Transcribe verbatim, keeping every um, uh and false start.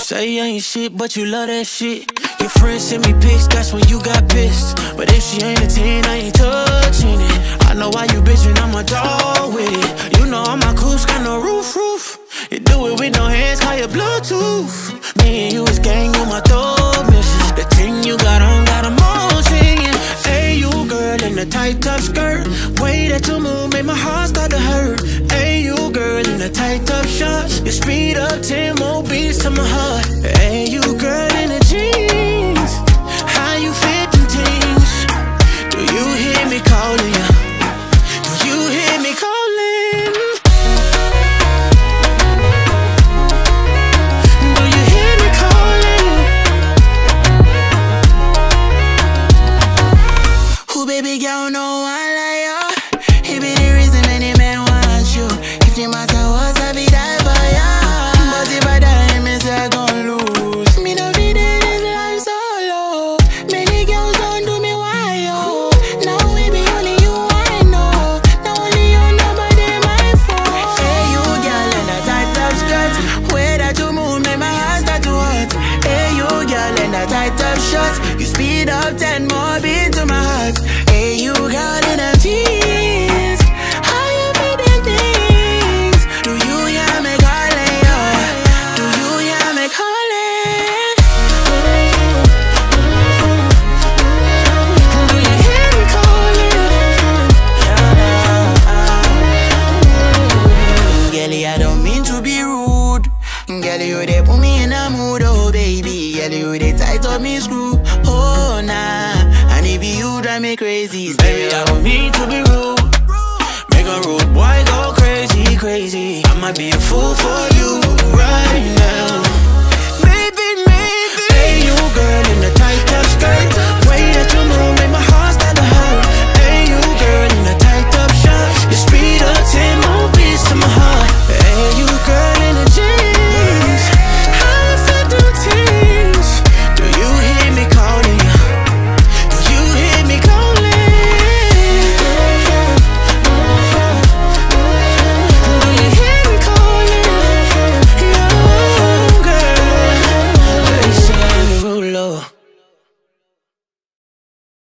say you ain't shit, but you love that shit. Your friends send me pics, that's when you got pissed. But if she ain't a ten, I ain't touching it. I know why you bitchin', I'm a dog with it. You know all my coops got no roof, roof. You do it with no hands, call your Bluetooth. Me and you is gang on my thug mission. The thing you got on got them all singing. Hey, you girl in the tight top skirt. Way that you move made my heart start to hurt. Hey, you girl in the tight top shorts. You speed up ten more beats to my heart. Hey, you girl in the jeans. How you fit them things? Do you hear me calling you? Do you hear me calling? Do you hear me calling? Who baby girl know I like you? He be the reason many men want you. If you matter what's I be die for ya. But if I die, me say I gon' lose. Me no be dead this life solo. Many girls don't do me why yo. Now we be only you I know. Now only you nobody my fault. Hey you girl in a tight top skirt. Way that you move make my heart start to hurt. Hey you girl in a tight top shorts. You speed up ten more beats to my heart. Hey you girl in a jeans. How you fit them things? Do you hear me calling yo? Do you hear me calling? Do you hear me calling? Girlie, I don't mean to be rude. Girlie, you they put me in a mood, oh baby. Girlie, you they tight up me screw. Oh nah, and if you drive me crazy, baby, I don't mean to be rude. Make a rude boy go crazy, crazy. I might be a fool for you right now.